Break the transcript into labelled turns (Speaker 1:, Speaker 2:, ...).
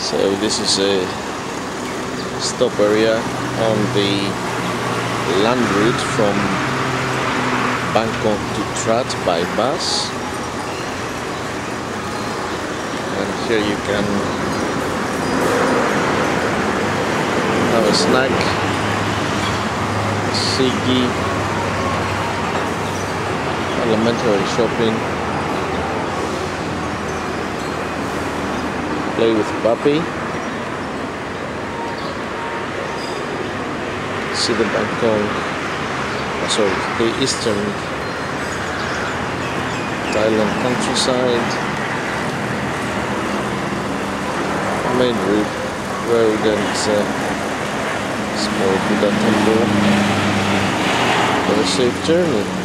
Speaker 1: So this is a stop area on the land route from Bangkok to Trat by bus, and here you can have a snack, sigi, elementary shopping, play with puppy, see the Bangkok, the Eastern Thailand countryside, main road and small Buddha temple. Have a safe journey.